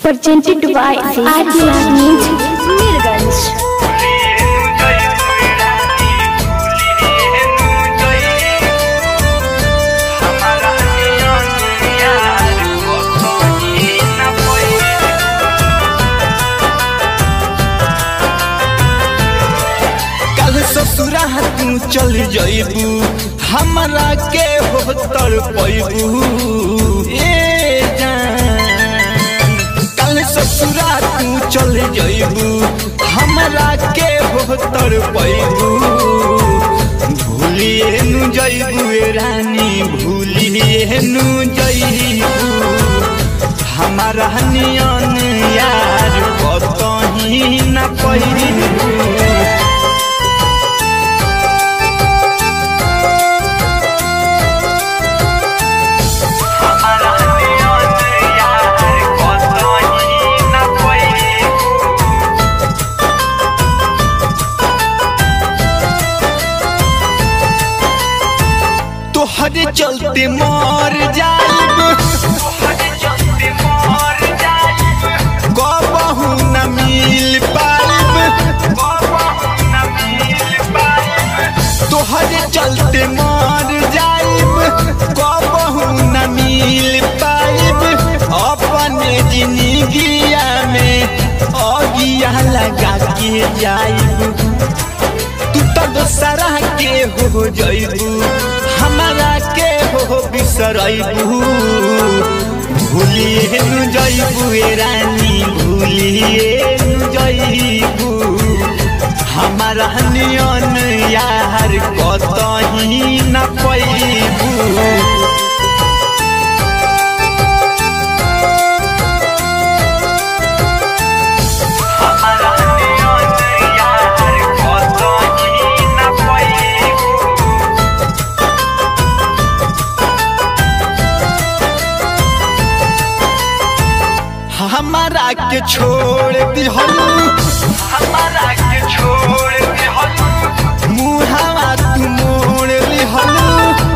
Presented by Adnan Music, Mirganj. ससुरा तू चल जाइबू हमरा के हो तड़पैबू ए जान। कल ससुरा तू चल जाइबू हमरा के हो तड़पैबू। भूलिए नु जाइबू रानी भूलिए नु जाइबू। हमारा नियन यार कतही न पैबू। तोहरे चलते मर जाइब कबहू न मिल पाइब। तोहरे चलते मर जाइब कबहू न मिल पाइब। अपने जिंदगिया में अगिया लगा के जाइब। तू तो दोसरा के हो जाइबू हमारा के हो बिसरैबू। भूलिए नु जाइबू रानी भूलिए नु जाइबू। हमारा नियन यार कतही न पैबू। हमारा के छोड़ दिहलू हमारा के छोड़ दिहलू। मुहावा तू मोड़ लिहलू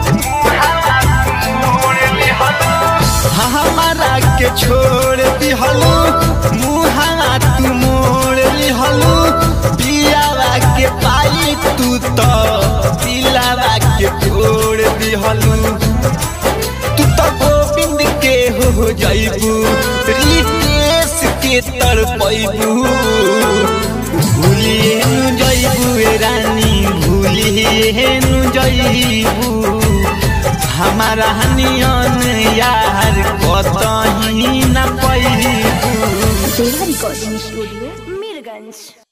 हमारा के छोड़ दिहलू। मुहावा तू मोड़ लिहलू। पियावा के पाई तू तो दिलावा के छोड़ दिहलू। तू तो गोविंद के हो जाइबू रितेश के तड़पैबू। भूलिए नु जाइबू रानी भूलिए नु जाइबू। हमारा नियन यार कतही न पैबू। Recording Studio, Mirganj.